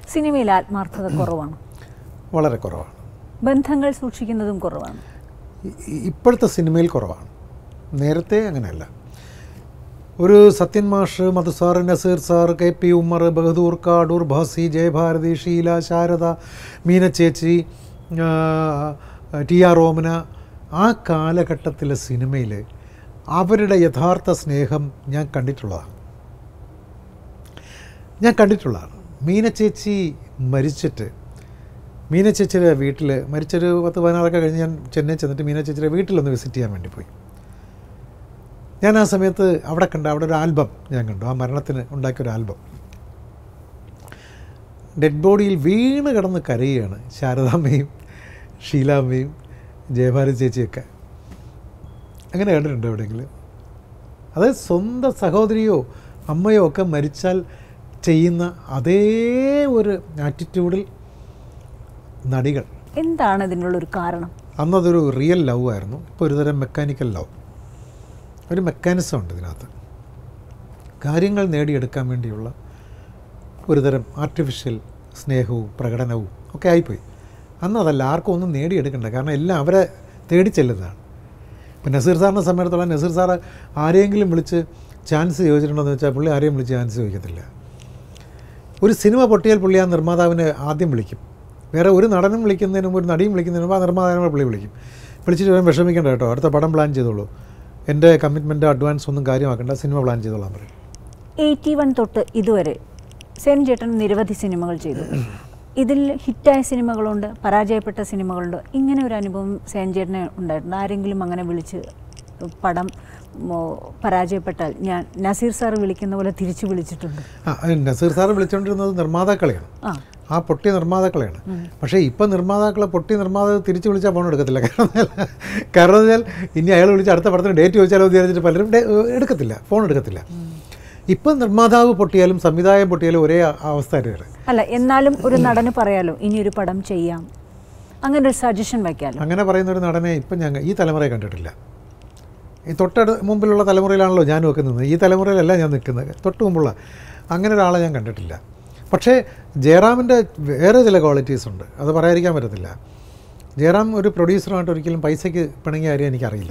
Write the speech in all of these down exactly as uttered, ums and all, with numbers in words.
സിനിമയിൽ ആത്മാർത്ഥത കുറവാണ്, വളരെ കുറവാണ്. ബന്ധങ്ങൾ സൂക്ഷിക്കുന്നതും കുറവാണ്. ഇപ്പോഴത്തെ സിനിമയിൽ കുറവാണ്, നേരത്തെ അങ്ങനെയല്ല. ഒരു സത്യൻ മാഷ്, Madhu sir, Nazir sir, K P Ummer, Bahadur കാ, അടൂർ ഭാസി, ജയഭാരതി, ഷീല, ശാരദ, മീന ചേച്ചി, ടി ആർ ഓമന, ആ കാലഘട്ടത്തിലെ സിനിമയിൽ അവരുടെ യഥാർത്ഥ സ്നേഹം ഞാൻ കണ്ടിട്ടുള്ളതാണ് ഞാൻ കണ്ടിട്ടുള്ളതാണ് മീന ചേച്ചി മരിച്ചിട്ട്, മീന ചേച്ചിയുടെ വീട്ടിൽ മരിച്ചൊരു പത്ത് പതിനാറൊക്കെ കഴിഞ്ഞ് ഞാൻ ചെന്നൈ ചെന്നിട്ട് മീന ചേച്ചിയുടെ വീട്ടിലൊന്ന് വിസിറ്റ് ചെയ്യാൻ വേണ്ടി പോയി. ഞാൻ ആ സമയത്ത് അവിടെ കണ്ട അവിടെ ഒരു ആൽബം ഞാൻ കണ്ടു, ആ മരണത്തിന് ഉണ്ടാക്കിയൊരു ആൽബം. ഡെഡ് ബോഡിയിൽ വീണ് കിടന്ന് കരയുകയാണ് ശാരദാമ്മയും ഷീലാമ്മയും ജയഭാരതി ചേച്ചിയൊക്കെ. അങ്ങനെ കണ്ടിട്ടുണ്ട് എവിടെയെങ്കിലും? അതായത് സ്വന്തം സഹോദരിയോ അമ്മയോ ഒക്കെ മരിച്ചാൽ ചെയ്യുന്ന അതേ ഒരു ആറ്റിറ്റ്യൂഡിൽ നടികൾ. എന്താണ് ഇതിനുള്ളൊരു കാരണം? അന്നതൊരു റിയൽ ലവ് ആയിരുന്നു, ഇപ്പോൾ ഒരുതരം മെക്കാനിക്കൽ ലവ്. ഒരു മെക്കാനിസം ഉണ്ട് ഇതിനകത്ത്, കാര്യങ്ങൾ നേടിയെടുക്കാൻ വേണ്ടിയുള്ള ഒരുതരം ആർട്ടിഫിഷ്യൽ സ്നേഹവും പ്രകടനവും ഒക്കെ ആയിപ്പോയി. അന്ന് അതല്ല, ആർക്കും ഒന്നും നേടിയെടുക്കണ്ട, കാരണം എല്ലാം അവരെ തേടി ചെല്ലുന്നതാണ്. ഇപ്പം നസീർ സാറിനെ സംബന്ധിച്ചിടത്തോളം നസീർ സാറ് ആരെയെങ്കിലും വിളിച്ച് ചാൻസ് ചോദിച്ചിട്ടുണ്ടോയെന്ന് വെച്ചാൽ പുള്ളി ആരെയും വിളിച്ച് ചാൻസ് ചോദിക്കത്തില്ല. ഒരു സിനിമ പൊട്ടിയാൽ പുള്ളി ആ നിർമ്മാതാവിനെ ആദ്യം വിളിക്കും. വേറെ ഒരു നടനും വിളിക്കുന്നതിന് മുമ്പ്, ഒരു നടിയും വിളിക്കുന്നതിന് മുമ്പ് ആ നിർമ്മാതാവിനെ പുള്ളി വിളിക്കും. വിളിച്ചിട്ട് വേണം വിഷമിക്കേണ്ട കേട്ടോ, അടുത്ത പടം പ്ലാൻ ചെയ്തോളൂ, എൻ്റെ കമ്മിറ്റ്മെൻറ്റ് അഡ്വാൻസ് ഒന്നും കാര്യമാക്കേണ്ട, സിനിമ പ്ലാൻ ചെയ്തോളാൻ പറയും. എയ്റ്റി വൺ തൊട്ട് ഇതുവരെ സെൻ ചേട്ടൻ നിരവധി സിനിമകൾ ചെയ്തു. ഇതിൽ ഹിറ്റായ സിനിമകളുണ്ട്, പരാജയപ്പെട്ട സിനിമകളുണ്ട്. ഇങ്ങനെ ഒരു അനുഭവം സെൻ ചേട്ടന് ഉണ്ടായിട്ടുണ്ട്? ആരെങ്കിലും അങ്ങനെ വിളിച്ച് പടം പരാജയപ്പെട്ടാൽ ഞാൻ നസീർ സാർ വിളിക്കുന്ന പോലെ തിരിച്ചു വിളിച്ചിട്ടുണ്ട്? ആ, നസീർ സാർ വിളിച്ചുകൊണ്ടിരുന്നത് നിർമ്മാതാക്കളെയാണ്, ആ പൊട്ടിയ നിർമ്മാതാക്കളെയാണ്. പക്ഷേ ഇപ്പം നിർമ്മാതാക്കളെ പൊട്ടിയ നിർമ്മാതാക്കൾ തിരിച്ചു വിളിച്ചാൽ ഫോൺ എടുക്കത്തില്ല. കാരണം കാരണം വെച്ചാൽ ഇനി അയാൾ വിളിച്ച് അടുത്ത പടത്തിന് ഡേറ്റ് ചോദിച്ചാലോ വിചാരിച്ചിട്ട് പലരും എടുക്കത്തില്ല, ഫോൺ എടുക്കത്തില്ല. ഇപ്പം നിർമ്മാതാവ് പൊട്ടിയാലും സംവിധായകൻ പൊട്ടിയാലും ഒരേ അവസ്ഥ തന്നെയാണ്. അല്ല, എന്നാലും ഒരു നടന് പറയാലോ ഇനിയൊരു പടം ചെയ്യാം, അങ്ങനെ ഒരു സജഷൻ വയ്ക്കാമല്ലോ. അങ്ങനെ പറയുന്ന ഒരു നടനെ ഇപ്പം ഞങ്ങൾ ഈ തലമുറയെ കണ്ടിട്ടില്ല. ഈ തൊട്ടടു മുമ്പിലുള്ള തലമുറയിലാണല്ലോ ഞാൻ വെക്കുന്നത്, ഈ തലമുറയിലല്ല ഞാൻ നിൽക്കുന്നത്, തൊട്ട് മുമ്പുള്ള അങ്ങനെ ഒരാളെ ഞാൻ കണ്ടിട്ടില്ല. പക്ഷേ ജയറാമിൻ്റെ വേറെ ചില ക്വാളിറ്റീസ് ഉണ്ട്, അത് പറയാതിരിക്കാൻ പറ്റത്തില്ല. ജയറാം ഒരു പ്രൊഡ്യൂസറായിട്ട് ഒരിക്കലും പൈസയ്ക്ക് പിണങ്ങിയ കാര്യം എനിക്കറിയില്ല,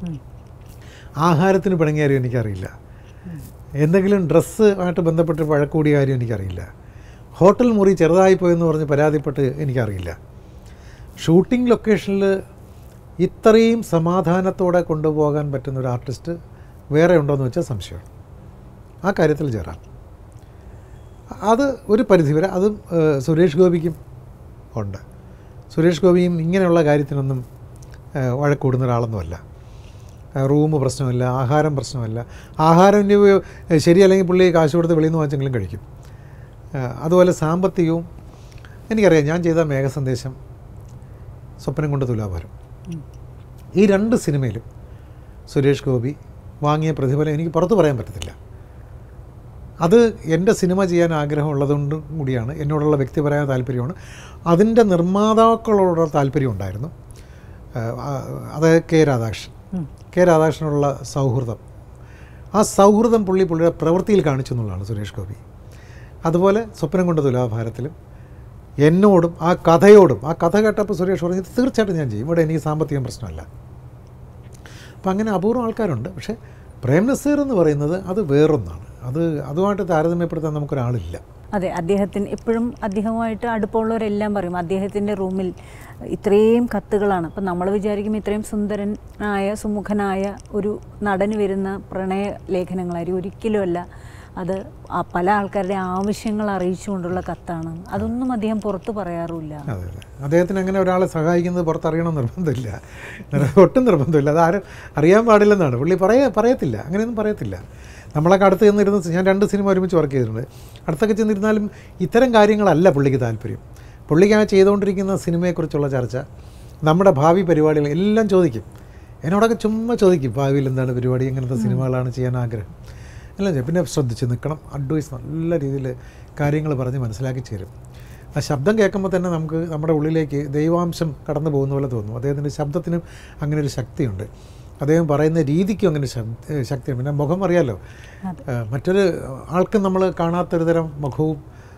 ആഹാരത്തിന് പിണങ്ങിയ കാര്യം എനിക്കറിയില്ല, എന്തെങ്കിലും ഡ്രസ്സ് ആയിട്ട് ബന്ധപ്പെട്ട് വഴക്കൂടിയ കാര്യം എനിക്കറിയില്ല, ഹോട്ടൽ മുറി ചെറുതായി പോയെന്ന് പറഞ്ഞ് പരാതിപ്പെട്ട് എനിക്കറിയില്ല. ഷൂട്ടിംഗ് ലൊക്കേഷനിൽ ഇത്രയും സമാധാനത്തോടെ കൊണ്ടുപോകാൻ പറ്റുന്ന ഒരു ആർട്ടിസ്റ്റ് വേറെ ഉണ്ടോയെന്ന് വെച്ചാൽ സംശയമാണ്. ആ കാര്യത്തിൽ ജയറാം അത് ഒരു പരിധിവരെ, അതും സുരേഷ് ഗോപിക്കും ഉണ്ട്. സുരേഷ് ഗോപിയും ഇങ്ങനെയുള്ള കാര്യത്തിനൊന്നും വഴക്കൂടുന്ന ഒരാളൊന്നുമല്ല. റൂം പ്രശ്നമില്ല, ആഹാരം പ്രശ്നമല്ല. ആഹാരം ശരിയല്ലെങ്കിൽ പുള്ളി കാശ് കൊടുത്ത് വെളിയിൽ നിന്ന് വാങ്ങിച്ചെങ്കിലും കഴിക്കും. അതുപോലെ സാമ്പത്തികവും എനിക്കറിയാം. ഞാൻ ചെയ്ത മേഘസന്ദേശം, സ്വപ്നം കൊണ്ട് തുലാഭാരം, ഈ രണ്ട് സിനിമയിലും സുരേഷ് ഗോപി വാങ്ങിയ പ്രതിഫലം എനിക്ക് പുറത്ത് പറയാൻ പറ്റത്തില്ല. അത് എൻ്റെ സിനിമ ചെയ്യാൻ ആഗ്രഹമുള്ളതുകൊണ്ടും കൂടിയാണ്, എന്നോടുള്ള വ്യക്തിപരമായ താല്പര്യമാണ്. അതിൻ്റെ നിർമ്മാതാക്കളോടുള്ള താല്പര്യം ഉണ്ടായിരുന്നു. അത് കെ രാധാകൃഷ്ണൻ കെ രാധാകൃഷ്ണനുള്ള സൗഹൃദം, ആ സൗഹൃദം പുള്ളി പുള്ളിയുടെ പ്രവൃത്തിയിൽ കാണിച്ചു എന്നുള്ളതാണ് സുരേഷ് ഗോപി. അതുപോലെ സ്വപ്നം കൊണ്ട് തുലാഭാരത്തിലും എന്നോടും ആ കഥയോടും, ആ കഥ കേട്ടപ്പോൾ സുരേഷ് പറഞ്ഞത് തീർച്ചയായിട്ടും ഞാൻ ചെയ്യും, ഇവിടെ എനിക്ക് സാമ്പത്തികം പ്രശ്നമല്ല. അപ്പം അങ്ങനെ അപൂർവം ആൾക്കാരുണ്ട്. പക്ഷേ പ്രേം നസീർ എന്ന് പറയുന്നത് അത് വേറൊന്നാണ്, അത് അതുമായിട്ട് താരതമ്യപ്പെടുത്താൻ നമുക്കൊരാളില്ല. അതെ, അദ്ദേഹത്തിന് എപ്പോഴും അദ്ദേഹവുമായിട്ട് അടുപ്പമുള്ളവരെല്ലാം പറയും അദ്ദേഹത്തിൻ്റെ റൂമിൽ ഇത്രയും കത്തുകളാണ്. അപ്പം നമ്മൾ വിചാരിക്കും ഇത്രയും സുന്ദരനായ സുമുഖനായ ഒരു നടന് വരുന്ന പ്രണയ ലേഖനങ്ങളായിരിക്കും. ഒരിക്കലുമല്ല, അത് പല ആൾക്കാരുടെ ആവശ്യങ്ങൾ അറിയിച്ചുകൊണ്ടുള്ള കത്താണ്. അതൊന്നും അദ്ദേഹം പുറത്ത് പറയാറുമില്ല. അതെ അതെ, അദ്ദേഹത്തിന് അങ്ങനെ ഒരാളെ സഹായിക്കുന്നത് പുറത്തറിയണം നിർബന്ധമില്ല, ഒട്ടും നിർബന്ധമില്ല. അത് ആരും അറിയാൻ പാടില്ലെന്നാണ് പുള്ളി പറയാ പറയത്തില്ല അങ്ങനെയൊന്നും പറയത്തില്ല. നമ്മളൊക്കെ അടുത്ത് ചെന്നിരുന്ന്, ഞാൻ രണ്ട് സിനിമ ഒരുമിച്ച് വർക്ക് ചെയ്തിട്ടുണ്ട്, അടുത്തൊക്കെ ചെന്നിരുന്നാലും ഇത്തരം കാര്യങ്ങളല്ല പുള്ളിക്ക് താല്പര്യം. പുള്ളിക്ക് ആ ചെയ്തുകൊണ്ടിരിക്കുന്ന സിനിമയെക്കുറിച്ചുള്ള ചർച്ച, നമ്മുടെ ഭാവി പരിപാടികൾ എല്ലാം ചോദിക്കും. എന്നോടൊക്കെ ചുമ്മാ ചോദിക്കും, ഭാവിയിൽ എന്താണ് പരിപാടി, എങ്ങനത്തെ സിനിമകളാണ് ചെയ്യാൻ ആഗ്രഹം എല്ലാം. പിന്നെ ശ്രദ്ധിച്ച് നിൽക്കണം, അഡ്വൈസ് നല്ല രീതിയിൽ കാര്യങ്ങൾ പറഞ്ഞ് മനസ്സിലാക്കി ചേരും. ആ ശബ്ദം കേൾക്കുമ്പോൾ തന്നെ നമുക്ക് നമ്മുടെ ഉള്ളിലേക്ക് ദൈവാംശം കടന്നു പോകുന്ന പോലെ തോന്നും. അദ്ദേഹത്തിൻ്റെ ശബ്ദത്തിനും അങ്ങനെ ഒരു ശക്തിയുണ്ട്, അദ്ദേഹം പറയുന്ന രീതിക്കും അങ്ങനെ ശക്തിയുണ്ട്. പിന്നെ മുഖം അറിയാമല്ലോ, മറ്റൊരു ആൾക്കും നമ്മൾ കാണാത്തൊരു തരം മുഖവും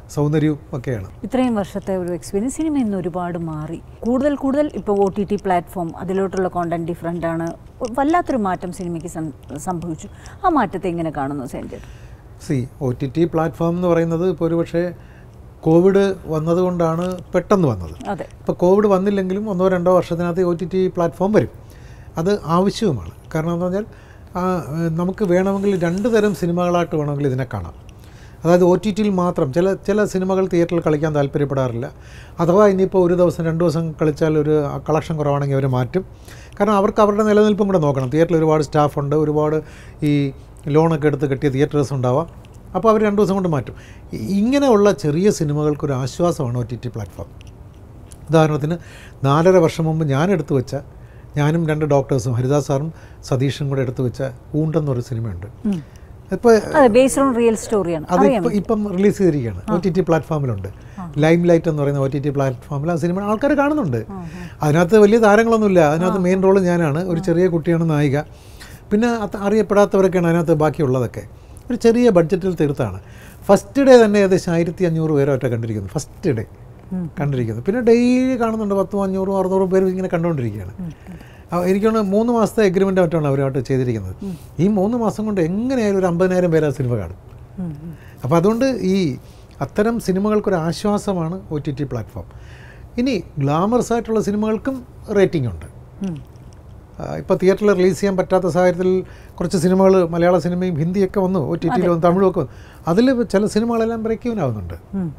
സൗന്ദര്യവും ഒക്കെയാണ്. ഇത്രയും വർഷത്തെ ഒരു എക്സ്പീരിയൻസ് സിനിമ ഇന്ന് ഒരുപാട് മാറി. കൂടുതൽ കൂടുതൽ ഇപ്പോൾ ഒ ടി ടി പ്ലാറ്റ്ഫോം അതിലോട്ടുള്ള കോണ്ടന്റ് ഡിഫറൻ്റ് ആണ്. വല്ലാത്തൊരു മാറ്റം സിനിമയ്ക്ക് സംഭവിച്ചു. ആ മാറ്റത്തെ എങ്ങനെ കാണുന്നു സെൻറ്റർ? സി ഒ ടി ടി പ്ലാറ്റ്ഫോം എന്ന് പറയുന്നത് ഇപ്പോൾ ഒരു പക്ഷേ കോവിഡ് വന്നതുകൊണ്ടാണ് പെട്ടെന്ന് വന്നത്. അതെ. ഇപ്പോൾ കോവിഡ് വന്നില്ലെങ്കിലും ഒന്നോ രണ്ടോ വർഷത്തിനകത്ത് ഒ ടി ടി പ്ലാറ്റ്ഫോം വരും. അത് ആവശ്യവുമാണ്. കാരണം എന്താ പറഞ്ഞാൽ നമുക്ക് വേണമെങ്കിൽ രണ്ട് തരം സിനിമകളായിട്ട് വേണമെങ്കിൽ ഇതിനെ കാണാം. അതായത് ഒ ടി ടിയിൽ മാത്രം ചില ചില സിനിമകൾ തിയേറ്ററിൽ കളിക്കാൻ താല്പര്യപ്പെടാറില്ല. അഥവാ ഇനിയിപ്പോൾ ഒരു ദിവസം രണ്ട് ദിവസം കളിച്ചാൽ ഒരു കളക്ഷൻ കുറവാണെങ്കിൽ അവർ മാറ്റും. കാരണം അവർക്ക് അവരുടെ നിലനിൽപ്പും കൂടെ നോക്കണം. തിയേറ്ററിൽ ഒരുപാട് സ്റ്റാഫുണ്ട്, ഒരുപാട് ഈ ലോണൊക്കെ എടുത്ത് കെട്ടിയ തിയേറ്റേഴ്സ് ഉണ്ടാവാം. അപ്പോൾ അവർ രണ്ട് ദിവസം കൊണ്ട് മാറ്റും. ഇങ്ങനെയുള്ള ചെറിയ സിനിമകൾക്കൊരു ആശ്വാസമാണ് ഒ ടി ടി പ്ലാറ്റ്ഫോം. ഉദാഹരണത്തിന് നാലര വർഷം മുമ്പ് ഞാൻ എടുത്തു വെച്ച, ഞാനും രണ്ട് ഡോക്ടേഴ്സും ഹരിദാസ് സാറും സതീഷും കൂടെ എടുത്തു വെച്ച ഊണ്ടെന്നൊരു സിനിമയുണ്ട്. ഇപ്പോൾ അതിപ്പോൾ ഇപ്പം റിലീസ് ചെയ്തിരിക്കുകയാണ്. ഒ ടി ടി പ്ലാറ്റ്ഫോമിലുണ്ട്. ലൈം ലൈറ്റ് എന്ന് പറയുന്ന ഒ ടി ടി പ്ലാറ്റ്ഫോമിൽ ആ സിനിമ ആൾക്കാർ കാണുന്നുണ്ട്. അതിനകത്ത് വലിയ താരങ്ങളൊന്നുമില്ല. അതിനകത്ത് മെയിൻ റോള് ഞാനാണ്. ഒരു ചെറിയ കുട്ടിയാണ് നായിക. പിന്നെ അറിയപ്പെടാത്തവരൊക്കെയാണ് അതിനകത്ത് ബാക്കിയുള്ളതൊക്കെ. ഒരു ചെറിയ ബഡ്ജറ്റിൽ തീർത്താണ്. ഫസ്റ്റ് ഡേ തന്നെ ഏകദേശം ആയിരത്തി അഞ്ഞൂറ് പേരൊറ്റ കണ്ടിരിക്കുന്നു. ഫസ്റ്റ് ഡേ കണ്ടിരിക്കുന്നു. പിന്നെ ഡെയിലി കാണുന്നുണ്ട്. പത്തും അഞ്ഞൂറും അറുന്നൂറും പേരും ഇങ്ങനെ കണ്ടുകൊണ്ടിരിക്കുകയാണ്. എനിക്കാണ് മൂന്ന് മാസത്തെ എഗ്രിമെൻ്റ് ആയിട്ടാണ് അവരുമായിട്ട് ചെയ്തിരിക്കുന്നത്. ഈ മൂന്ന് മാസം കൊണ്ട് എങ്ങനെയായാലും ഒരു അമ്പതിനായിരം പേര് ആ സിനിമ കാണും. അപ്പോൾ അതുകൊണ്ട് ഈ അത്തരം സിനിമകൾക്കൊരു ആശ്വാസമാണ് ഒ ടി ടി പ്ലാറ്റ്ഫോം. ഇനി ഗ്ലാമറസ് ആയിട്ടുള്ള സിനിമകൾക്കും റേറ്റിംഗ് ഉണ്ട്. ഇപ്പോൾ തിയേറ്ററിൽ റിലീസ് ചെയ്യാൻ പറ്റാത്ത സാഹചര്യത്തിൽ കുറച്ച് സിനിമകൾ മലയാള സിനിമയും ഹിന്ദിയൊക്കെ വന്നു, ഒ ടി ടിയിൽ വന്നു, തമിഴും ഒക്കെ വന്നു. അതിൽ ചില സിനിമകളെല്ലാം ബ്രേക്ക് ഈവൻ ആവുന്നുണ്ട്.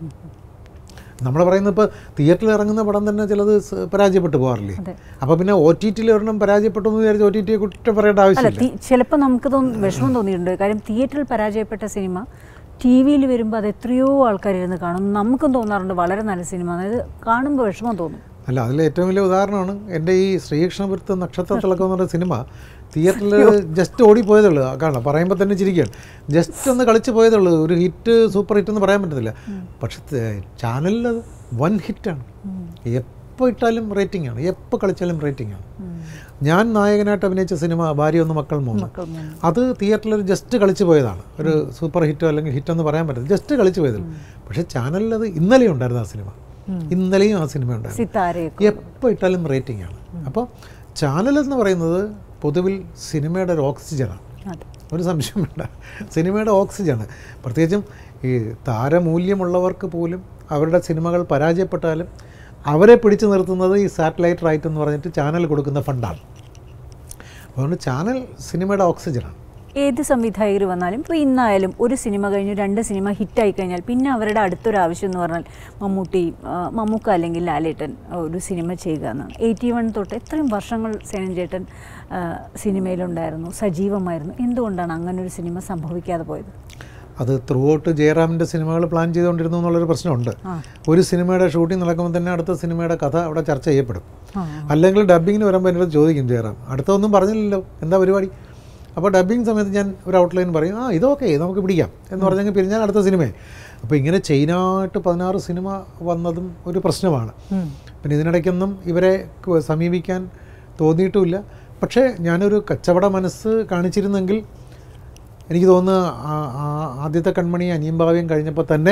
നമ്മൾ പറയുന്നത് ഇപ്പോൾ തിയേറ്ററിൽ ഇറങ്ങുന്ന പടം തന്നെ ചിലത് പരാജയപ്പെട്ടു പോകാറില്ലേ? അപ്പോൾ പിന്നെ ഒ ടി ടിയിൽ ഒരെണ്ണം പരാജയപ്പെട്ടു എന്ന് വിചാരിച്ച് ഒ ടി ടിയെ കുറ്റം പറയേണ്ട ആവശ്യമില്ല. ചിലപ്പോൾ നമുക്ക് തോന്നുന്നു, വിഷമം തോന്നിയിട്ടുണ്ട്. കാര്യം തിയേറ്ററിൽ പരാജയപ്പെട്ട സിനിമ ടി വിയിൽ വരുമ്പോൾ അത് എത്രയോ ആൾക്കാരിരുന്ന് കാണും. നമുക്കും തോന്നാറുണ്ട് വളരെ നല്ല സിനിമ, അതായത് കാണുമ്പോൾ വിഷമം തോന്നും. അല്ല, അതിൽ ഏറ്റവും വലിയ ഉദാഹരണമാണ് എൻ്റെ ഈ ശ്രീകൃഷ്ണപുരത്ത് നക്ഷത്ര തിളക്കം എന്ന് പറയുന്ന സിനിമ. തിയേറ്ററിൽ ജസ്റ്റ് ഓടിപ്പോയതുള്ളൂ. കാണാം, പറയുമ്പോൾ തന്നെ ചിരിക്കുകയാണ്. ജസ്റ്റ് ഒന്ന് കളിച്ച് പോയതുള്ളൂ. ഒരു ഹിറ്റ് സൂപ്പർ ഹിറ്റ് എന്ന് പറയാൻ പറ്റത്തില്ല. പക്ഷെ ചാനലിൽ അത് വൻ ഹിറ്റാണ്. എപ്പോൾ ഇട്ടാലും റേറ്റിംഗ് ആണ്, എപ്പോൾ കളിച്ചാലും റേറ്റിംഗ് ആണ്. ഞാൻ നായകനായിട്ട് അഭിനയിച്ച സിനിമ ഭാര്യ ഒന്ന് മക്കൾ മൂന്ന്, അത് തിയേറ്ററിൽ ജസ്റ്റ് കളിച്ച് പോയതാണ്. ഒരു സൂപ്പർ ഹിറ്റോ അല്ലെങ്കിൽ ഹിറ്റെന്ന് പറയാൻ പറ്റില്ല, ജസ്റ്റ് കളിച്ച് പോയതുള്ളൂ. പക്ഷേ ചാനലിൽ അത് ഇന്നലെ ഉണ്ടായിരുന്നു ആ സിനിമ. ഇന്നലെയും ആ സിനിമ ഉണ്ടായിരുന്നു. എപ്പോൾ ഇട്ടാലും റേറ്റിംഗ് ആണ്. അപ്പോൾ ചാനലെന്ന് പറയുന്നത് പൊതുവിൽ സിനിമയുടെ ഒരു ഓക്സിജനാണ്. ഒരു സംശയം വേണ്ട, സിനിമയുടെ ഓക്സിജനാണ്. പ്രത്യേകിച്ചും ഈ താരമൂല്യമുള്ളവർക്ക് പോലും അവരുടെ സിനിമകൾ പരാജയപ്പെട്ടാലും അവരെ പിടിച്ചു നിർത്തുന്നത് ഈ സാറ്റലൈറ്റ് റൈറ്റ് എന്ന് പറഞ്ഞിട്ട് ചാനൽ കൊടുക്കുന്ന ഫണ്ടാണ്. അതുകൊണ്ട് ചാനൽ സിനിമയുടെ ഓക്സിജനാണ്. ഏത് സംവിധായകർ വന്നാലും ഇപ്പോൾ ഇന്നായാലും ഒരു സിനിമ കഴിഞ്ഞ് രണ്ട് സിനിമ ഹിറ്റായി കഴിഞ്ഞാൽ പിന്നെ അവരുടെ അടുത്തൊരു ആവശ്യം എന്ന് പറഞ്ഞാൽ മമ്മൂട്ടി, മമ്മൂക്ക അല്ലെങ്കിൽ ലാലേട്ടൻ ഒരു സിനിമ ചെയ്യുക എന്നാണ്. എയ്റ്റി വൺ തൊട്ട് എത്രയും വർഷങ്ങൾ സേനൻ ചേട്ടൻ സിനിമയിലുണ്ടായിരുന്നു, സജീവമായിരുന്നു. എന്തുകൊണ്ടാണ് അങ്ങനെ ഒരു സിനിമ സംഭവിക്കാതെ പോയത്? അത് ത്രൂ ഔട്ട് ജയറാമിൻ്റെ സിനിമകൾ പ്ലാൻ ചെയ്തുകൊണ്ടിരുന്നു എന്നുള്ളൊരു പ്രശ്നമുണ്ട്. ഒരു സിനിമയുടെ ഷൂട്ടിംഗ് നടക്കുമ്പോൾ തന്നെ അടുത്ത സിനിമയുടെ കഥ അവിടെ ചർച്ച ചെയ്യപ്പെടും. അല്ലെങ്കിൽ ഡബ്ബിങ്ങിന് വരുമ്പോൾ എന്നോട് ചോദിക്കും, ജയറാം അടുത്തൊന്നും പറഞ്ഞില്ലല്ലോ, എന്താ പരിപാടി? അപ്പോൾ ഡബ്ബിങ് സമയത്ത് ഞാൻ ഒരു ഔട്ട്ലൈൻ പറയും, ആ ഇതൊക്കെ നമുക്ക് പിടിക്കാം എന്ന് പറഞ്ഞെങ്കിൽ പിരിഞ്ഞാൽ അടുത്ത സിനിമയെ. അപ്പോൾ ഇങ്ങനെ ചെയിനായിട്ട് പതിനാറ് സിനിമ വന്നതും ഒരു പ്രശ്നമാണ്. പിന്നെ ഇതിനിടയ്ക്കൊന്നും ഇവരെ സമീപിക്കാൻ തോന്നിയിട്ടുമില്ല. പക്ഷേ ഞാനൊരു കച്ചവട മനസ്സ് കാണിച്ചിരുന്നെങ്കിൽ എനിക്ക് തോന്നുന്നു ആദ്യത്തെ കൺമണി അനിയും ഭാവ്യം കഴിഞ്ഞപ്പോൾ തന്നെ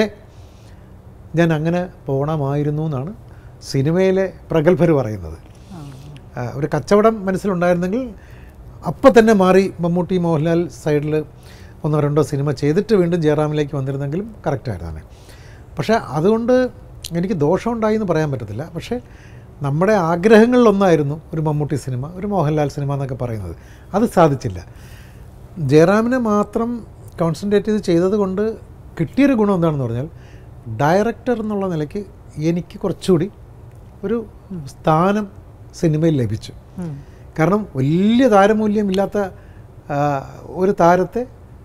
ഞാൻ അങ്ങനെ പോകണമായിരുന്നു എന്നാണ് സിനിമയിലെ പ്രഗത്ഭർ പറയുന്നത്. ഒരു കച്ചവടം മനസ്സിലുണ്ടായിരുന്നെങ്കിൽ അപ്പം തന്നെ മാറി മമ്മൂട്ടി മോഹൻലാൽ സൈഡിൽ ഒന്നോ രണ്ടോ സിനിമ ചെയ്തിട്ട് വീണ്ടും ജയറാമിലേക്ക് വന്നിരുന്നെങ്കിലും കറക്റ്റായിരുന്നു. പക്ഷേ അതുകൊണ്ട് എനിക്ക് ദോഷമുണ്ടായി എന്ന് പറയാൻ പറ്റത്തില്ല. പക്ഷേ നമ്മുടെ ആഗ്രഹങ്ങളിലൊന്നായിരുന്നു ഒരു മമ്മൂട്ടി സിനിമ, ഒരു മോഹൻലാൽ സിനിമ എന്നൊക്കെ പറയുന്നത്. അത് സാധിച്ചില്ല. ജയറാമിനെ മാത്രം കോൺസെൻട്രേറ്റ് ചെയ്ത് ചെയ്തത് കൊണ്ട് കിട്ടിയൊരു ഗുണം എന്താണെന്ന് പറഞ്ഞാൽ ഡയറക്ടർ എന്നുള്ള നിലയ്ക്ക് എനിക്ക് കുറച്ചുകൂടി ഒരു സ്ഥാനം സിനിമയിൽ ലഭിച്ചു. കാരണം വലിയ താരമൂല്യമില്ലാത്ത ഒരു താരത്തെ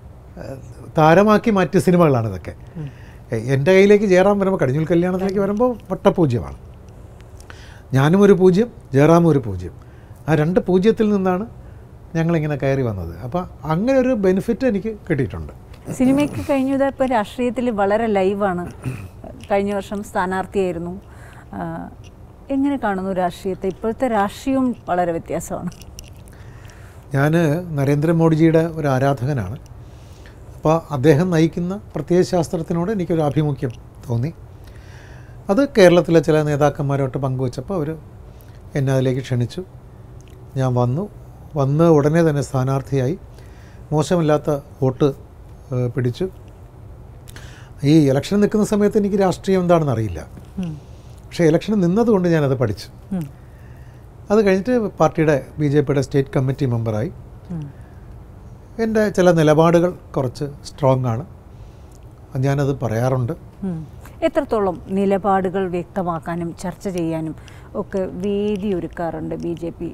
താരമാക്കി മാറ്റിയ സിനിമകളാണ് ഇതൊക്കെ. എൻ്റെ കയ്യിലേക്ക് ജയറാം വരുമ്പോൾ, കടിഞ്ഞൂൽ കല്യാണത്തിലേക്ക് വരുമ്പോൾ വട്ടപൂജ്യമാണ്. ഞാനും ഒരു പൂജ്യം, ജയറാമും ഒരു പൂജ്യം. ആ രണ്ട് പൂജ്യത്തിൽ നിന്നാണ് ഞങ്ങളിങ്ങനെ കയറി വന്നത്. അപ്പോൾ അങ്ങനെ ഒരു ബെനിഫിറ്റ് എനിക്ക് കിട്ടിയിട്ടുണ്ട്. സിനിമയ്ക്ക് കഴിഞ്ഞത് ഇപ്പോൾ രാഷ്ട്രീയത്തിൽ വളരെ ലൈവാണ്. കഴിഞ്ഞ വർഷം സ്ഥാനാർത്ഥിയായിരുന്നു. എങ്ങനെ കാണുന്നു രാഷ്ട്രീയത്തെ? ഇപ്പോഴത്തെ രാഷ്ട്രീയവും വളരെ വ്യത്യാസമാണ്. ഞാൻ നരേന്ദ്രമോദിജിയുടെ ഒരു ആരാധകനാണ്. അപ്പോൾ അദ്ദേഹം നയിക്കുന്ന പ്രത്യയശാസ്ത്രത്തിനോട് എനിക്കൊരു ആഭിമുഖ്യം തോന്നി. അത് കേരളത്തിലെ ചില നേതാക്കന്മാരോട്ട് പങ്കുവച്ചപ്പോൾ അവർ എന്നെ അതിലേക്ക് ക്ഷണിച്ചു. ഞാൻ വന്നു. വന്ന് ഉടനെ തന്നെ സ്ഥാനാർത്ഥിയായി. മോശമില്ലാത്ത വോട്ട് പിടിച്ചു. ഈ ഇലക്ഷൻ നിൽക്കുന്ന സമയത്ത് എനിക്ക് രാഷ്ട്രീയം എന്താണെന്ന് അറിയില്ല. പക്ഷേ ഇലക്ഷൻ നിന്നതുകൊണ്ട് ഞാനത് പഠിച്ചു. അത് കഴിഞ്ഞിട്ട് പാർട്ടിയുടെ ബി ജെ പിയുടെ സ്റ്റേറ്റ് കമ്മിറ്റി മെമ്പറായി. എൻ്റെ ചില നിലപാടുകൾ കുറച്ച് സ്ട്രോങ് ആണ്, ഞാനത് പറയാറുണ്ട്. എത്രത്തോളം നിലപാടുകൾ വ്യക്തമാക്കാനും ചർച്ച ചെയ്യാനും ഒക്കെ വേദി ഒരുക്കാറുണ്ട് ബി ജെ പി?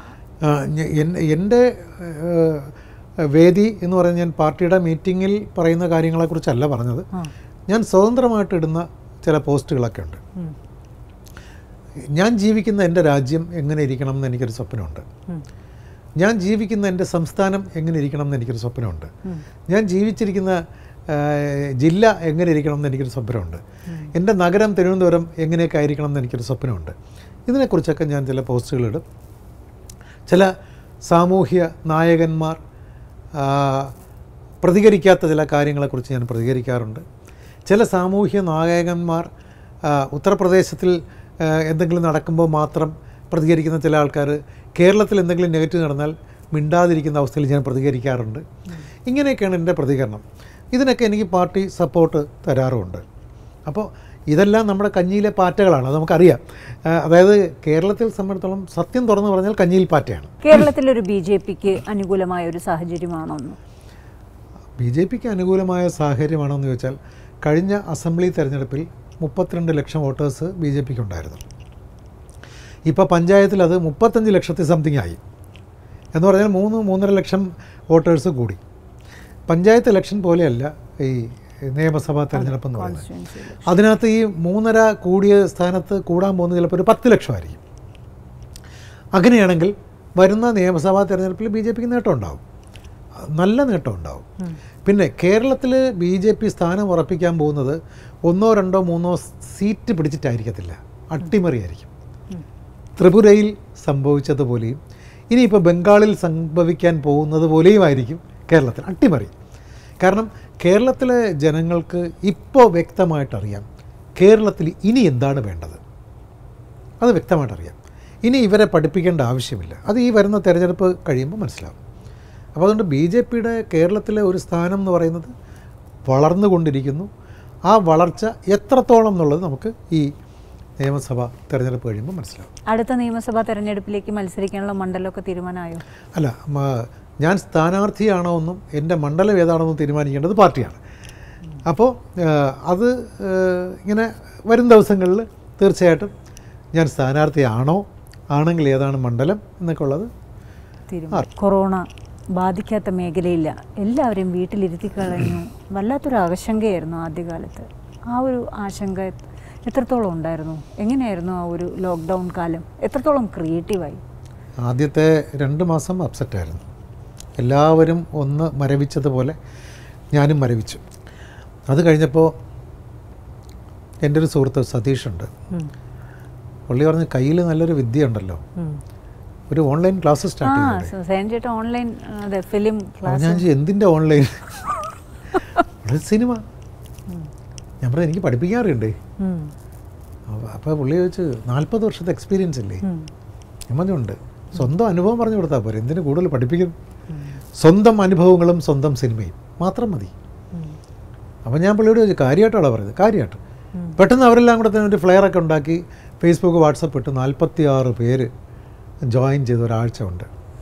എൻ്റെ വേദി എന്ന് പറയുന്നത് ഞാൻ പാർട്ടിയുടെ മീറ്റിങ്ങിൽ പറയുന്ന കാര്യങ്ങളെക്കുറിച്ചല്ല പറഞ്ഞത്. ഞാൻ സ്വതന്ത്രമായിട്ട് ഇടുന്ന ചില പോസ്റ്റുകളൊക്കെ ഉണ്ട്. ഞാൻ ജീവിക്കുന്ന എൻ്റെ രാജ്യം എങ്ങനെ ഇരിക്കണം എന്ന് എനിക്കൊരു സ്വപ്നമുണ്ട്. ഞാൻ ജീവിക്കുന്ന എൻ്റെ സംസ്ഥാനം എങ്ങനെ ഇരിക്കണം എന്ന് എനിക്കൊരു സ്വപ്നമുണ്ട്. ഞാൻ ജീവിച്ചിരിക്കുന്ന ജില്ല എങ്ങനെ ഇരിക്കണം എന്ന് എനിക്കൊരു സ്വപ്നമുണ്ട്. എൻ്റെ നഗരം തിരുവനന്തപുരം എങ്ങനെയൊക്കെ ആയിരിക്കണം എന്ന് എനിക്കൊരു സ്വപ്നമുണ്ട്. ഇതിനെക്കുറിച്ചൊക്കെ ഞാൻ ചില പോസ്റ്റുകളിടും. ചില സാമൂഹ്യ നായകന്മാർ പ്രതികരിക്കാത്ത ചില കാര്യങ്ങളെക്കുറിച്ച് ഞാൻ പ്രതികരിക്കാറുണ്ട്. ചില സാമൂഹ്യ നായകന്മാർ ഉത്തർപ്രദേശത്തിൽ എന്തെങ്കിലും നടക്കുമ്പോൾ മാത്രം പ്രതികരിക്കുന്ന ചില ആൾക്കാർ കേരളത്തിൽ എന്തെങ്കിലും നെഗറ്റീവ് നടന്നാൽ മിണ്ടാതിരിക്കുന്ന അവസ്ഥയിൽ ഞാൻ പ്രതികരിക്കാറുണ്ട്. ഇങ്ങനെയൊക്കെയാണ് എൻ്റെ പ്രതികരണം. ഇതിനൊക്കെ എനിക്ക് പാർട്ടി സപ്പോർട്ട് തരാറുമുണ്ട്. അപ്പോൾ ഇതെല്ലാം നമ്മുടെ കഞ്ഞിയിലെ പാറ്റകളാണ്, അത് നമുക്കറിയാം. അതായത് കേരളത്തിൽ സംബന്ധിച്ചിടത്തോളം സത്യം തുറന്നു പറഞ്ഞാൽ കഞ്ഞിയിൽ പാറ്റയാണ്. കേരളത്തിലൊരു ബി ജെ പിക്ക് അനുകൂലമായ ഒരു സാഹചര്യമാണോ? ബി ജെ പിക്ക് അനുകൂലമായ സാഹചര്യമാണോ എന്ന് ചോദിച്ചാൽ കഴിഞ്ഞ അസംബ്ലി തെരഞ്ഞെടുപ്പിൽ മുപ്പത്തിരണ്ട് ലക്ഷം വോട്ടേഴ്സ് ബി ജെ പിക്ക് ഉണ്ടായിരുന്നു. ഇപ്പോൾ പഞ്ചായത്തിൽ അത് മുപ്പത്തഞ്ച് ലക്ഷത്തി സംതിങ് ആയി എന്ന് പറഞ്ഞാൽ മൂന്ന് മൂന്നര ലക്ഷം വോട്ടേഴ്സ് കൂടി. പഞ്ചായത്ത് ഇലക്ഷൻ പോലെയല്ല ഈ നിയമസഭാ തെരഞ്ഞെടുപ്പ് എന്ന് പറയുന്നത്. അതിനകത്ത് ഈ മൂന്നര കൂടിയ സ്ഥാനത്ത് കൂടാൻ പോകുന്നത് ചിലപ്പോൾ ഒരു പത്ത് ലക്ഷമായിരിക്കും. അങ്ങനെയാണെങ്കിൽ വരുന്ന നിയമസഭാ തെരഞ്ഞെടുപ്പിൽ ബി ജെ പിക്ക് നേട്ടം ഉണ്ടാവും, നല്ല നേട്ടം ഉണ്ടാവും. പിന്നെ കേരളത്തിൽ ബി ജെ പി സ്ഥാനം ഉറപ്പിക്കാൻ പോകുന്നത് ഒന്നോ രണ്ടോ മൂന്നോ സീറ്റ് പിടിച്ചിട്ടായിരിക്കത്തില്ല, അട്ടിമറിയായിരിക്കും. ത്രിപുരയിൽ സംഭവിച്ചതുപോലെയും ഇനിയിപ്പോൾ ബംഗാളിൽ സംഭവിക്കാൻ പോകുന്നത് പോലെയും ആയിരിക്കും കേരളത്തിൽ അട്ടിമറി. കാരണം കേരളത്തിലെ ജനങ്ങൾക്ക് ഇപ്പോൾ വ്യക്തമായിട്ടറിയാം കേരളത്തിൽ ഇനി എന്താണ് വേണ്ടത്, അത് വ്യക്തമായിട്ടറിയാം. ഇനി ഇവരെ പഠിപ്പിക്കേണ്ട ആവശ്യമില്ല, അത് ഈ വരുന്ന തെരഞ്ഞെടുപ്പ് കഴിയുമ്പോൾ മനസ്സിലാവും. അപ്പോൾ അതുകൊണ്ട് ബി ജെ പിയുടെ കേരളത്തിലെ ഒരു സ്ഥാനം എന്ന് പറയുന്നത് വളർന്നുകൊണ്ടിരിക്കുന്നു. ആ വളർച്ച എത്രത്തോളം എന്നുള്ളത് നമുക്ക് ഈ നിയമസഭാ തെരഞ്ഞെടുപ്പ് കഴിയുമ്പോൾ മനസ്സിലാവും. അടുത്ത നിയമസഭാ തെരഞ്ഞെടുപ്പിലേക്ക് മത്സരിക്കാനുള്ള മണ്ഡലമൊക്കെ തീരുമാനമായോ? അല്ല, ഞാൻ സ്ഥാനാർത്ഥിയാണോ എന്നും എൻ്റെ മണ്ഡലം ഏതാണെന്നും തീരുമാനിക്കേണ്ടത് പാർട്ടിയാണ്. അപ്പോൾ അത് ഇങ്ങനെ വരും ദിവസങ്ങളിൽ തീർച്ചയായിട്ടും ഞാൻ സ്ഥാനാർത്ഥിയാണോ, ആണെങ്കിൽ ഏതാണ് മണ്ഡലം എന്നൊക്കെ ഉള്ളത് തീരുമാനം. കൊറോണ ബാധിക്കാത്ത മേഖലയില്ല, എല്ലാവരും വീട്ടിലിരുത്തി കളഞ്ഞു. വല്ലാത്തൊരു ആശങ്കയായിരുന്നു ആദ്യകാലത്ത്. ആ ഒരു ആശങ്ക എത്രത്തോളം ഉണ്ടായിരുന്നു? എങ്ങനെയായിരുന്നു ആ ഒരു ലോക്ക്ഡൗൺ കാലം? എത്രത്തോളം ക്രിയേറ്റീവായി? ആദ്യത്തെ രണ്ട് മാസം അപ്സെറ്റായിരുന്നു. എല്ലാവരും ഒന്ന് മരവിച്ചതുപോലെ ഞാനും മരവിച്ചു. അത് കഴിഞ്ഞപ്പോൾ എൻ്റെ ഒരു സുഹൃത്ത് സതീഷുണ്ട്, പുള്ളി പറഞ്ഞ് കയ്യിൽ നല്ലൊരു വിദ്യ ഉണ്ടല്ലോ, ഒരു ഓൺലൈൻ ക്ലാസ് സ്റ്റാർട്ട് ചെയ്തു. Online film class. ഞാൻ എന്തിൻ്റെ ഓൺലൈൻ? സിനിമ. ഞാൻ പറഞ്ഞു എനിക്ക് പഠിപ്പിക്കാറുണ്ട്. അപ്പോൾ പുള്ളി ചോദിച്ചു നാൽപ്പത് വർഷത്തെ എക്സ്പീരിയൻസ് ഇല്ലേ? ഞാൻ പറഞ്ഞുണ്ട്. സ്വന്തം അനുഭവം പറഞ്ഞു കൊടുത്താൽ പോരെ, എന്തിനു കൂടുതൽ പഠിപ്പിക്കും? സ്വന്തം അനുഭവങ്ങളും സ്വന്തം സിനിമയും മാത്രം മതി. അപ്പോൾ ഞാൻ പുള്ളിയോട് ചോദിച്ചു കാര്യമായിട്ടാണ് പറഞ്ഞത്. കാര്യമായിട്ട് പെട്ടെന്ന് അവരെല്ലാം കൂടെ തന്നെ ഒരു ഫ്ലെയറൊക്കെ ഉണ്ടാക്കി ഫേസ്ബുക്ക് വാട്സപ്പ് ഇട്ട് നാൽപ്പത്തി ആറ് പേര് ജോയിൻ ചെയ്ത ഒരാഴ്ച ഉണ്ട്.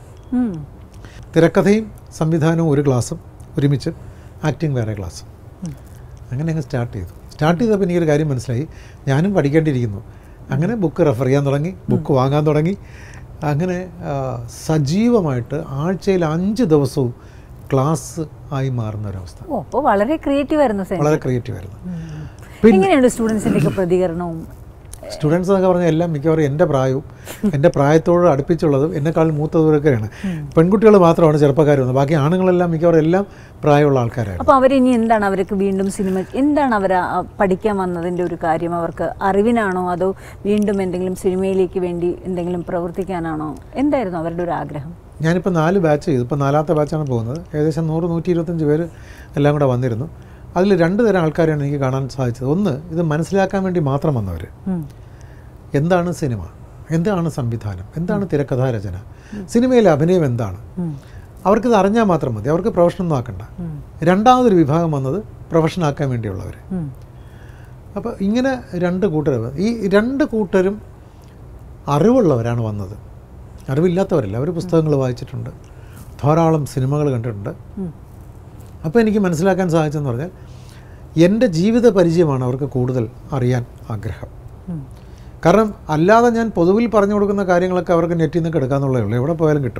തിരക്കഥയും സംവിധാനവും ഒരു ക്ലാസ്സും ഒരുമിച്ച്, ആക്ടിങ് വേറെ ക്ലാസ്സും. അങ്ങനെ അങ്ങ് സ്റ്റാർട്ട് ചെയ്തു. സ്റ്റാർട്ട് ചെയ്തപ്പോൾ എനിക്കൊരു കാര്യം മനസ്സിലായി, ഞാനും പഠിക്കേണ്ടിയിരിക്കുന്നു. അങ്ങനെ ബുക്ക് റെഫർ ചെയ്യാൻ തുടങ്ങി, ബുക്ക് വാങ്ങാൻ തുടങ്ങി. അങ്ങനെ സജീവമായിട്ട് ആഴ്ചയിൽ അഞ്ച് ദിവസവും ക്ലാസ് ആയി മാറുന്ന ഒരവസ്ഥ. വളരെ ക്രിയേറ്റീവ് ആയിരുന്നു. വളരെ ക്രിയേറ്റീവ് ആയിരുന്നു. എങ്ങനെയാണ് സ്റ്റുഡൻസിൻ്റെയൊക്കെ പ്രതികരണവും? സ്റ്റുഡൻസ് എന്നൊക്കെ പറഞ്ഞാൽ എല്ലാം മിക്കവാറും എൻ്റെ പ്രായവും എൻ്റെ പ്രായത്തോട് അടുപ്പിച്ചുള്ളതും എന്നെക്കാൾ മൂത്തവരൊക്കെയാണ്. പെൺകുട്ടികൾ മാത്രമാണ് ചെറുപ്പക്കാർ വന്നത്, ബാക്കി ആണുങ്ങളെല്ലാം മിക്കവാറും എല്ലാം പ്രായമുള്ള ആൾക്കാരാണ്. അപ്പോൾ അവരിനി എന്താണ് അവർക്ക് വീണ്ടും സിനിമ എന്താണ് അവർ പഠിക്കാൻ വന്നതിൻ്റെ ഒരു കാര്യം? അവർക്ക് അറിവിനാണോ അതോ വീണ്ടും എന്തെങ്കിലും സിനിമയിലേക്ക് വേണ്ടി എന്തെങ്കിലും പ്രവർത്തിക്കാനാണോ? എന്തായിരുന്നു അവരുടെ ഒരു ആഗ്രഹം? ഞാനിപ്പോൾ നാല് ബാച്ച് ചെയ്തു, ഇപ്പോൾ നാലാമത്തെ ബാച്ചാണ് പോകുന്നത്. ഏകദേശം നൂറ് നൂറ്റി ഇരുപത്തഞ്ച് പേര് എല്ലാം കൂടെ വന്നിരുന്നു. അതിൽ രണ്ട് തരം ആൾക്കാരെയാണ് എനിക്ക് കാണാൻ സാധിച്ചത്. ഒന്ന്, ഇത് മനസ്സിലാക്കാൻ വേണ്ടി മാത്രം വന്നവർ. എന്താണ് സിനിമ, എന്താണ് സംവിധാനം, എന്താണ് തിരക്കഥാരചന, സിനിമയിലെ അഭിനയം എന്താണ്, അവർക്കിത് അറിഞ്ഞാൽ മാത്രം മതി, അവർക്ക് പ്രൊഫഷനൊന്നും ആക്കണ്ട. രണ്ടാമതൊരു വിഭാഗം വന്നത് പ്രൊഫഷനാക്കാൻ വേണ്ടിയുള്ളവർ. അപ്പോൾ ഇങ്ങനെ രണ്ട് കൂട്ടർ, ഈ രണ്ട് കൂട്ടരും അറിവുള്ളവരാണ് വന്നത്, അറിവില്ലാത്തവരല്ല. അവർ പുസ്തകങ്ങൾ വായിച്ചിട്ടുണ്ട്, ധാരാളം സിനിമകൾ കണ്ടിട്ടുണ്ട്. അപ്പോൾ എനിക്ക് മനസ്സിലാക്കാൻ സാധിച്ചെന്ന് പറഞ്ഞാൽ എൻ്റെ ജീവിത പരിചയമാണ് അവർക്ക് കൂടുതൽ അറിയാൻ ആഗ്രഹം. കാരണം അല്ലാതെ ഞാൻ പൊതുവിൽ പറഞ്ഞു കൊടുക്കുന്ന കാര്യങ്ങളൊക്കെ അവർക്ക് നെറ്റിൽ നിന്ന് കിടക്കാന്നുള്ളതേ ഉള്ളൂ. എവിടെ പോയാലും കിട്ടും,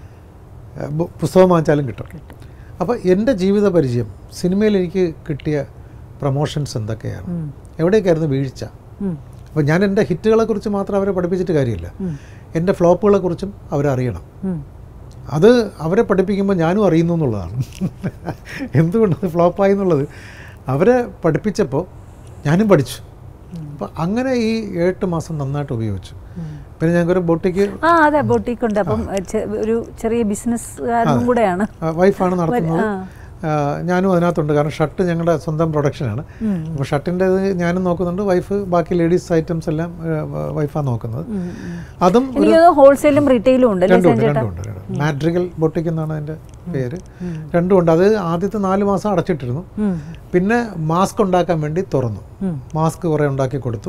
പുസ്തകം വാങ്ങിച്ചാലും കിട്ടും. അപ്പോൾ എൻ്റെ ജീവിത പരിചയം, സിനിമയിൽ എനിക്ക് കിട്ടിയ പ്രൊമോഷൻസ് എന്തൊക്കെയാണ്, എവിടെയൊക്കെയായിരുന്നു വീഴ്ച. അപ്പോൾ ഞാൻ എൻ്റെ ഹിറ്റുകളെക്കുറിച്ച് മാത്രം അവരെ പഠിപ്പിച്ചിട്ട് കാര്യമില്ല, എൻ്റെ ഫ്ലോപ്പുകളെക്കുറിച്ചും അവരറിയണം. അത് അവരെ പഠിപ്പിക്കുമ്പോൾ ഞാനും അറിയുന്നു എന്നുള്ളതാണ്. എന്തുകൊണ്ടത് ഫ്ലോപ്പായി എന്നുള്ളത് അവരെ പഠിപ്പിച്ചപ്പോൾ ഞാനും പഠിച്ചു. അപ്പോൾ അങ്ങനെ ഈ എട്ട് മാസം നന്നായിട്ട് ഉപയോഗിച്ചു. പിന്നെ ഞങ്ങൾക്കൊരു ബൊട്ടിക്ക് ആ അതെ ബൊട്ടിക്ക് ഉണ്ട്. അപ്പം ഒരു ചെറിയ ബിസിനസ്സുകാരനും കൂടെയാണ്, വൈഫാണ് നടത്തുന്നത്. ഞാനും അതിനകത്തുണ്ട്. കാരണം ഷർട്ട് ഞങ്ങളുടെ സ്വന്തം പ്രൊഡക്ഷനാണ്. അപ്പോൾ ഷർട്ടിൻ്റെ ഇത് ഞാനും നോക്കുന്നുണ്ട്, വൈഫ് ബാക്കി ലേഡീസ് ഐറ്റംസ് എല്ലാം വൈഫാണ് നോക്കുന്നത്. അതും ഹോൾസെയിലും റീറ്റെയിലും ഉണ്ട്. രണ്ടുമുണ്ട് രണ്ടുമുണ്ട് മാട്രിക്കൽ ബൊട്ടിക്ക് എന്നാണ് അതിൻ്റെ പേര്. രണ്ടുമുണ്ട്. അത് ആദ്യത്തെ നാല് മാസം അടച്ചിട്ടിരുന്നു. പിന്നെ മാസ്ക് ഉണ്ടാക്കാൻ വേണ്ടി തുറന്നു, മാസ്ക് കുറേ ഉണ്ടാക്കി കൊടുത്തു.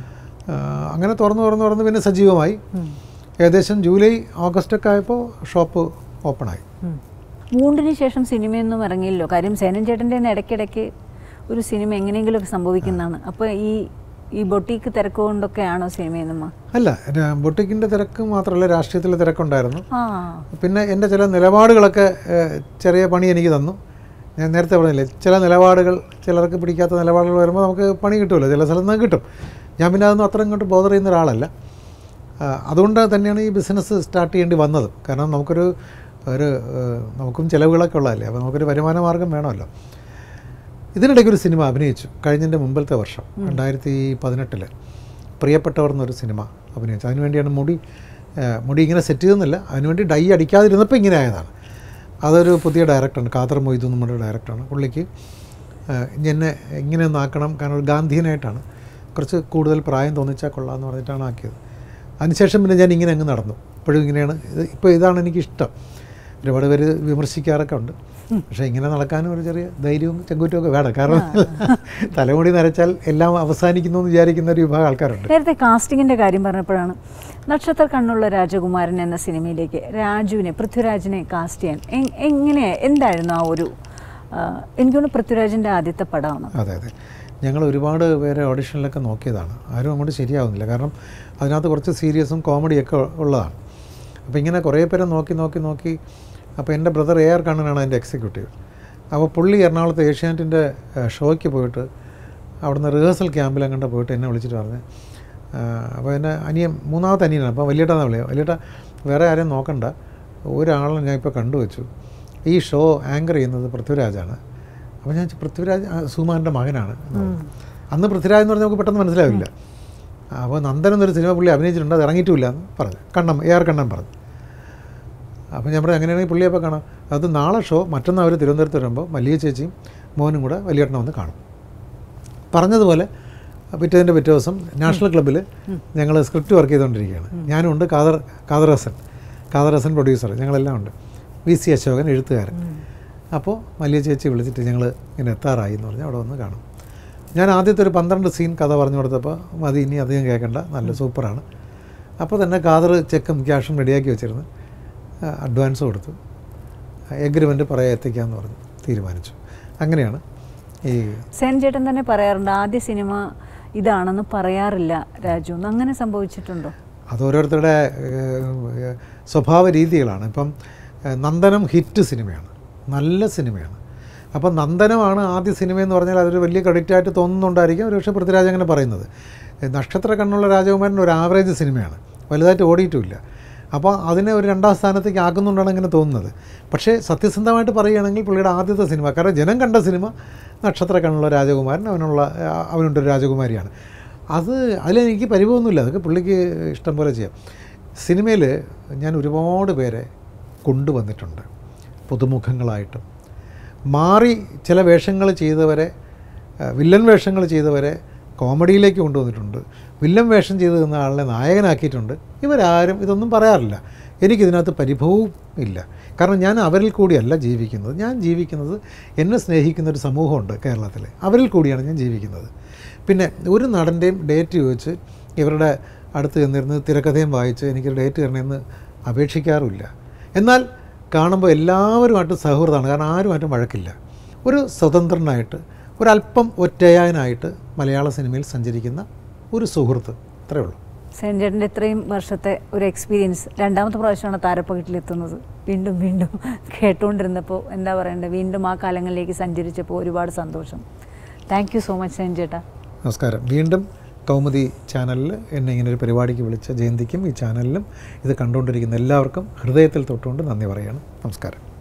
അങ്ങനെ തുറന്ന് തുറന്ന് തുറന്ന് പിന്നെ സജീവമായി. ഏകദേശം ജൂലൈ ഓഗസ്റ്റൊക്കെ ആയപ്പോൾ ഷോപ്പ് ഓപ്പണായി. മൂണ്ടിന് ശേഷം സിനിമയൊന്നും ഇറങ്ങിയില്ലോ. കാര്യം സേനൻ ചേട്ടൻ്റെ തന്നെ ഇടയ്ക്കിടയ്ക്ക് ഒരു സിനിമ എങ്ങനെയെങ്കിലുമൊക്കെ സംഭവിക്കുന്നതാണ്. അപ്പോൾ ഈ ഈ ബൊട്ടീക്ക് തിരക്ക് കൊണ്ടൊക്കെയാണോ സിനിമയെന്നുമ്മ? അല്ല, ബൊട്ടീക്കിൻ്റെ തിരക്ക് മാത്രമല്ല, രാഷ്ട്രീയത്തിലെ തിരക്കുണ്ടായിരുന്നു. പിന്നെ എൻ്റെ ചില നിലപാടുകളൊക്കെ ചെറിയ പണി എനിക്ക് തന്നു. ഞാൻ നേരത്തെ പറഞ്ഞില്ലേ, ചില നിലപാടുകൾ ചിലർക്ക് പിടിക്കാത്ത നിലപാടുകൾ വരുമ്പോൾ നമുക്ക് പണി കിട്ടുമല്ലോ, ചില സ്ഥലത്ത് നിന്ന് കിട്ടും. ഞാൻ പിന്നെ അതൊന്നും അത്ര ഇങ്ങോട്ട് ബോധർ ചെയ്യുന്ന ഒരാളല്ല. അതുകൊണ്ട് തന്നെയാണ് ഈ ബിസിനസ് സ്റ്റാർട്ട് ചെയ്യേണ്ടി വന്നത്. കാരണം നമുക്കൊരു ഒരു നമുക്കും ചിലവുകളൊക്കെ ഉള്ളതല്ലേ, അപ്പോൾ നമുക്കൊരു വരുമാന മാർഗം വേണമല്ലോ. ഇതിനിടയ്ക്ക് ഒരു സിനിമ അഭിനയിച്ചു കഴിഞ്ഞതിൻ്റെ മുമ്പത്തെ വർഷം, രണ്ടായിരത്തി പതിനെട്ടില് പ്രിയപ്പെട്ടവർ എന്നൊരു സിനിമ അഭിനയിച്ചു. അതിനുവേണ്ടിയാണ് മുടി മുടി ഇങ്ങനെ സെറ്റ് ചെയ്തെന്നില്ല, അതിനുവേണ്ടി ഡൈ അടിക്കാതിരുന്നപ്പോൾ ഇങ്ങനെ ആയതാണ്. അതൊരു പുതിയ ഡയറക്ടറാണ്, ഖാദർ മൊയ്തു നമ്മുടെ ഡയറക്ടറാണ്. പുള്ളിക്ക് എന്നെ ഇങ്ങനെ ഒന്ന് ആക്കണം, കാരണം ഒരു ഗാന്ധിയനായിട്ടാണ്, കുറച്ച് കൂടുതൽ പ്രായം തോന്നിച്ചാൽ കൊള്ളാമെന്ന് പറഞ്ഞിട്ടാണ് ആക്കിയത്. അതിനുശേഷം പിന്നെ ഞാൻ ഇങ്ങനെ അങ്ങ് നടന്നു. ഇപ്പോഴും ഇങ്ങനെയാണ്. ഇത് ഇപ്പോൾ ഇതാണ് എനിക്കിഷ്ടം. ഒരുപാട് പേര് വിമർശിക്കാറൊക്കെ ഉണ്ട്, പക്ഷേ ഇങ്ങനെ നടക്കാനും ഒരു ചെറിയ ധൈര്യവും ചെങ്കുറ്റവും ഒക്കെ വേണം. കാരണം തലമുടി നരച്ചാൽ എല്ലാം അവസാനിക്കുന്നു എന്ന് വിചാരിക്കുന്ന ഒരു വിഭാഗം ആൾക്കാരുണ്ട്. നേരത്തെ കാസ്റ്റിങ്ങിൻ്റെ കാര്യം പറഞ്ഞപ്പോഴാണ് നക്ഷത്ര കണ്ണുള്ള രാജകുമാരൻ എന്ന സിനിമയിലേക്ക് രാജുവിനെ, പൃഥ്വിരാജിനെ കാസ്റ്റ് ചെയ്യാൻ എങ്ങനെ, എന്തായിരുന്നു ആ ഒരു, എനിക്കൊന്ന് പൃഥ്വിരാജിൻ്റെ ആദ്യത്തെ പടമാണ്. അതെ അതെ, ഞങ്ങൾ ഒരുപാട് പേരെ ഓഡിഷനിലൊക്കെ നോക്കിയതാണ്, ആരും അങ്ങോട്ട് ശരിയാവുന്നില്ല. കാരണം അതിനകത്ത് കുറച്ച് സീരിയസും കോമഡിയൊക്കെ ഉള്ളതാണ്. അപ്പോൾ ഇങ്ങനെ കുറേ പേരെ നോക്കി നോക്കി നോക്കി അപ്പോൾ എൻ്റെ ബ്രദർ എ ആർ കണ്ണനാണ് അതിൻ്റെ എക്സിക്യൂട്ടീവ്. അപ്പോൾ പുള്ളി എറണാകുളത്ത് ഏഷ്യാനെറ്റിൻ്റെ ഷോയ്ക്ക് പോയിട്ട് അവിടുന്ന് റിഹേഴ്സൽ ക്യാമ്പിൽ അങ്ങോട്ട് പോയിട്ട് എന്നെ വിളിച്ചിട്ട് പറഞ്ഞു. അപ്പോൾ എൻ്റെ അനിയൻ, മൂന്നാമത്തെ അനിയനാണ്. അപ്പോൾ വലിയേട്ടാന്ന് വിളിക്കുക, വലിയേട്ട വേറെ ആരെയും നോക്കണ്ട, ഒരാളെ ഞാൻ ഇപ്പോൾ കണ്ടുവച്ചു, ഈ ഷോ ആങ്കർ ചെയ്യുന്നത് പൃഥ്വിരാജാണ്. അപ്പോൾ ഞാൻ പൃഥ്വിരാജ് സുകുമാരൻ്റെ മകനാണ്. അന്ന് പൃഥ്വിരാജ് എന്ന് പറഞ്ഞാൽ നമുക്ക് പെട്ടെന്ന് മനസ്സിലാവില്ല. അപ്പോൾ നന്ദൻ എന്നൊരു സിനിമ പുള്ളി അഭിനയിച്ചിട്ടുണ്ട്, അത് ഇറങ്ങിയിട്ടില്ല എന്ന് പറഞ്ഞു, കണ്ണം എ ആർ കണ്ണൻ പറഞ്ഞു. അപ്പോൾ ഞാൻ പറഞ്ഞു അങ്ങനെയാണെങ്കിൽ പുള്ളിയപ്പോൾ കാണാം. അത് നാളെ ഷോ, മറ്റന്നാൾ അവർ തിരുവനന്തപുരത്ത് വരുമ്പോൾ വലിയ ചേച്ചിയും മോനും കൂടെ വലിയേട്ടനെ വന്ന് കാണും. പറഞ്ഞതുപോലെ പിറ്റേതിൻ്റെ പിറ്റേ ദിവസം നാഷണൽ ക്ലബ്ബിൽ ഞങ്ങൾ സ്ക്രിപ്റ്റ് വർക്ക് ചെയ്തുകൊണ്ടിരിക്കുകയാണ്. ഞാനും ഉണ്ട്, ഖാദർ ഖാദർ ഹസൻ ഖാദർ ഹസൻ പ്രൊഡ്യൂസർ, ഞങ്ങളെല്ലാം ഉണ്ട്, വി സി അശോകൻ എഴുത്തുകാരൻ. അപ്പോൾ വലിയ ചേച്ചി വിളിച്ചിട്ട് ഞങ്ങൾ ഇങ്ങനെ എത്താറായി എന്ന് പറഞ്ഞാൽ അവിടെ വന്ന് കാണും. ഞാൻ ആദ്യത്തെ ഒരു പന്ത്രണ്ട് സീൻ കഥ പറഞ്ഞു കൊടുത്തപ്പോൾ മതി, ഇനി അധികം കേൾക്കണ്ട, നല്ല സൂപ്പറാണ്. അപ്പോൾ തന്നെ ഖാദർ ചെക്കും ക്യാഷും റെഡിയാക്കി വെച്ചിരുന്നു, അഡ്വാൻസ് കൊടുത്തു, എഗ്രിമെൻ്റ് പറയാൻ എത്തിക്കാമെന്ന് പറഞ്ഞു തീരുമാനിച്ചു. അങ്ങനെയാണ് ഈ സേൻ ചേട്ടൻ തന്നെ പറയാറുണ്ട് ആദ്യ സിനിമ ഇതാണെന്ന് പറയാറില്ല രാജു, അങ്ങനെ സംഭവിച്ചിട്ടുണ്ടോ? അത് ഓരോരുത്തരുടെ സ്വഭാവ രീതികളാണ്. ഇപ്പം നന്ദനം ഹിറ്റ് സിനിമയാണ്, നല്ല സിനിമയാണ്. അപ്പം നന്ദനമാണ് ആദ്യ സിനിമയെന്ന് പറഞ്ഞാൽ അതൊരു വലിയ ക്രെഡിറ്റായിട്ട് തോന്നുന്നുണ്ടായിരിക്കും ഒരു പക്ഷേ പൃഥ്വിരാജ് അങ്ങനെ പറയുന്നത്. നക്ഷത്ര കണ്ണുള്ള രാജകുമാരൻ ഒരു ആവറേജ് സിനിമയാണ്, വലുതായിട്ട് ഓടിയിട്ടുമില്ല. അപ്പോൾ അതിനെ ഒരു രണ്ടാം സ്ഥാനത്തേക്ക് ആക്കുന്നുണ്ടാണ് ഇങ്ങനെ തോന്നുന്നത്. പക്ഷേ സത്യസന്ധമായിട്ട് പറയുകയാണെങ്കിൽ പുള്ളിയുടെ ആദ്യത്തെ സിനിമ, കാരണം ജനം കണ്ട സിനിമ നക്ഷത്ര കണ്ണുള്ള രാജകുമാരൻ, അവനുള്ള അവനുണ്ടൊരു രാജകുമാരിയാണ്. അത് അതിലെനിക്ക് പരിഭവമൊന്നുമില്ല, അതൊക്കെ പുള്ളിക്ക് ഇഷ്ടം പോലെ ചെയ്യാം. സിനിമയിൽ ഞാൻ ഒരുപാട് പേരെ കൊണ്ടുവന്നിട്ടുണ്ട്, പുതുമുഖങ്ങളായിട്ടും മാറി ചില വേഷങ്ങൾ ചെയ്തവരെ വില്ലൻ വേഷങ്ങൾ ചെയ്തവരെ കോമഡിയിലേക്ക് കൊണ്ടുവന്നിട്ടുണ്ട്, വില്ലൻ വേഷം ചെയ്ത് നിന്ന ആളിനെ നായകനാക്കിയിട്ടുണ്ട്. ഇവരാരും ഇതൊന്നും പറയാറില്ല. എനിക്കിതിനകത്ത് പരിഭവവും ഇല്ല. കാരണം ഞാൻ അവരിൽ കൂടിയല്ല ജീവിക്കുന്നത്. ഞാൻ ജീവിക്കുന്നത് എന്നെ സ്നേഹിക്കുന്നൊരു സമൂഹമുണ്ട് കേരളത്തിൽ, അവരിൽ കൂടിയാണ് ഞാൻ ജീവിക്കുന്നത്. പിന്നെ ഒരു നടൻ്റെയും ഡേറ്റ് ചോദിച്ച് ഇവരുടെ അടുത്ത് ചെന്നിരുന്ന് തിരക്കഥയും വായിച്ച് എനിക്കൊരു ഡേറ്റ് തരണമെന്ന് അപേക്ഷിക്കാറുമില്ല. എന്നാൽ കാണുമ്പോൾ എല്ലാവരുമായിട്ട് സൗഹൃദമാണ്. കാരണം ആരുമായിട്ടും വഴക്കില്ല. ഒരു സ്വതന്ത്രനായിട്ട് ഒരല്പം ഒറ്റയാനായിട്ട് മലയാള സിനിമയിൽ സഞ്ചരിക്കുന്ന ഒരു സുഹൃത്ത്, അത്രയേ ഉള്ളൂ. സെൻചേട്ടൻ്റെ ഇത്രയും വർഷത്തെ ഒരു എക്സ്പീരിയൻസ് രണ്ടാമത്തെ പ്രാവശ്യമാണ് താരപ്പകിട്ടിലെത്തുന്നത്. വീണ്ടും വീണ്ടും കേട്ടുകൊണ്ടിരുന്നപ്പോൾ എന്താ പറയണ്ടത്, വീണ്ടും ആ കാലങ്ങളിലേക്ക് സഞ്ചരിച്ചപ്പോൾ ഒരുപാട് സന്തോഷം. താങ്ക് യു സോ മച്ച് സെൻചേട്ടാ. നമസ്കാരം. വീണ്ടും കൗമുദി ചാനലിൽ എന്നെ ഇങ്ങനെ ഒരു പരിപാടിക്ക് വിളിച്ച ജയന്തിക്കും ഈ ചാനലിലും ഇത് കണ്ടുകൊണ്ടിരിക്കുന്ന എല്ലാവർക്കും ഹൃദയത്തിൽ തൊട്ടുകൊണ്ട് നന്ദി പറയുകയാണ്. നമസ്കാരം.